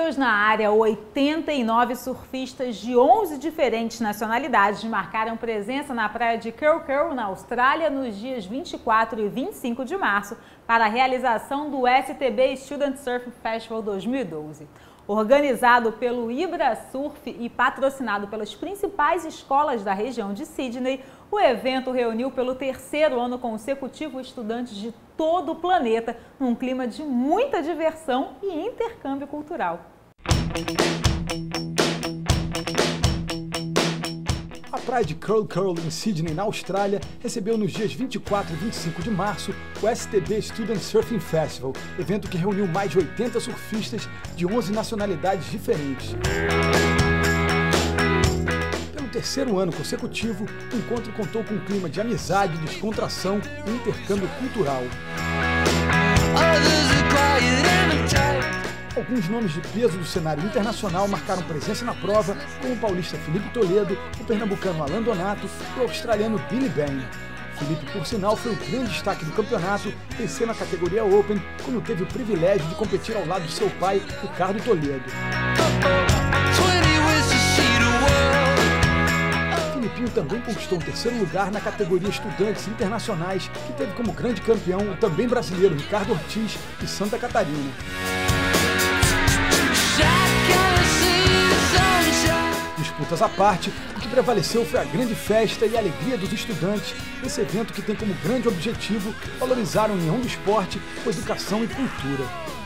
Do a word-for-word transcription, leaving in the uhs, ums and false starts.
Esportivas na área, oitenta e nove surfistas de onze diferentes nacionalidades marcaram presença na praia de Curl Curl, na Austrália, nos dias vinte e quatro e vinte e cinco de março, para a realização do S T B Student Surf Festival dois mil e doze. Organizado pelo Ibra Surf e patrocinado pelas principais escolas da região de Sydney, o evento reuniu pelo terceiro ano consecutivo estudantes de todo o planeta num clima de muita diversão e intercâmbio cultural. A praia de Curl Curl, em Sydney, na Austrália, recebeu nos dias vinte e quatro e vinte e cinco de março o S T B Student Surfing Festival, evento que reuniu mais de oitenta surfistas de onze nacionalidades diferentes. Pelo terceiro ano consecutivo, o encontro contou com um clima de amizade, descontração e intercâmbio cultural. Alguns nomes de peso do cenário internacional marcaram presença na prova, como o paulista Felipe Toledo, o pernambucano Alan Donato e o australiano Billy Bain. Felipe, por sinal, foi o grande destaque do campeonato, vencendo a categoria Open, quando teve o privilégio de competir ao lado de seu pai, Ricardo Toledo. Filipinho também conquistou o terceiro lugar na categoria Estudantes Internacionais, que teve como grande campeão o também brasileiro Ricardo Ortiz, de Santa Catarina. Disputas à parte, o que prevaleceu foi a grande festa e a alegria dos estudantes nesse evento que tem como grande objetivo valorizar a união do esporte com educação e cultura.